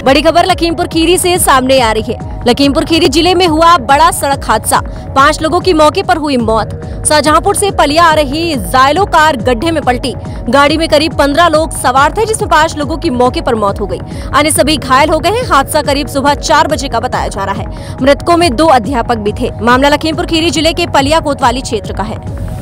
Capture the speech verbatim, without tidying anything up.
बड़ी खबर लखीमपुर खीरी से सामने आ रही है। लखीमपुर खीरी जिले में हुआ बड़ा सड़क हादसा, पांच लोगों की मौके पर हुई मौत। शाहजहांपुर से पलिया आ रही जायलो कार गड्ढे में पलटी। गाड़ी में करीब पंद्रह लोग सवार थे, जिसमें पांच लोगों की मौके पर मौत हो गई। अन्य सभी घायल हो गए हैं। हादसा करीब सुबह चार बजे का बताया जा रहा है। मृतकों में दो अध्यापक भी थे। मामला लखीमपुर खीरी जिले के पलिया कोतवाली क्षेत्र का है।